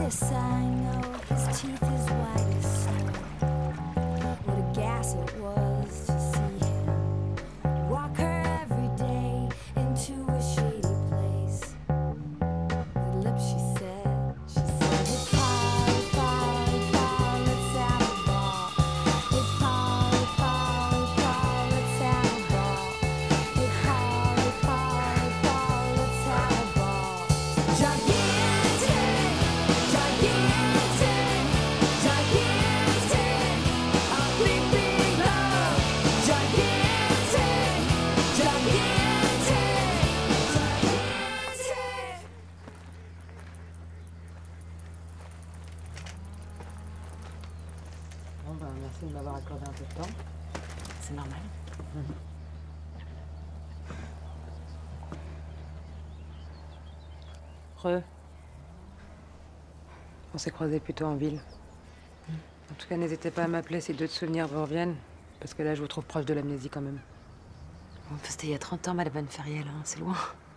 Yes, I know his teeth as white as snow. What a gas it was to see him walk her every day into a shady place. With lips she said, hey Polly, Polly, Polly, let's have a ball. Hey Polly, Polly, Polly, let's have a ball. Hey Polly, Polly, Polly, let's have a ball. Gigantic, gigantic, gigantic, a big, big love. Gigantic, gigantic, gigantic. Bon, ben, merci de m'avoir accordé un peu de temps. C'est normal. On s'est croisés plutôt en ville. En tout cas, n'hésitez pas à m'appeler si d'autres souvenirs vous reviennent, parce que là, je vous trouve proche de l'amnésie quand même. Bon, c'était il y a 30 ans, Madame Van Feriel, hein, c'est loin.